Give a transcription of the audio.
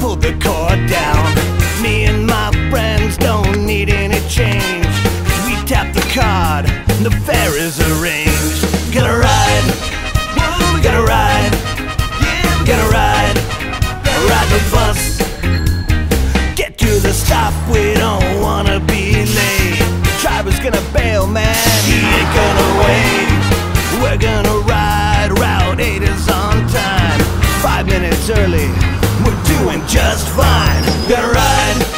hold the cord down. Me and my friends don't need any change. We tap the card, the fare is arranged. Gonna ride, whoa, we gotta ride. Yeah, we gotta ride, ride the bus. Get to the stop, we don't wanna be late. The driver's gonna bail, man, he ain't gonna wait. We're gonna ride, Route 8 is on time. 5 minutes early, we're doing just fine. Gonna ride,